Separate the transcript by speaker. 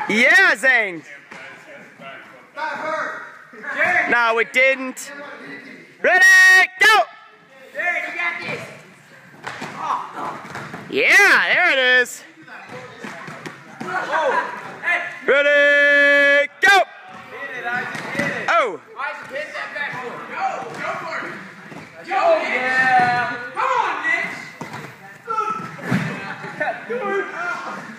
Speaker 1: Yeah, Zane.
Speaker 2: That hurt.
Speaker 1: No, it didn't. Ready, go!
Speaker 3: Jared, you got this.
Speaker 1: Yeah, there it is. Ready, go!
Speaker 3: Hit it, Isaac, hit it.
Speaker 1: Oh.
Speaker 3: Isaac, hit that backboard. Go for it. Go, Mitch.
Speaker 2: Yeah.
Speaker 3: Come on, Mitch. Good.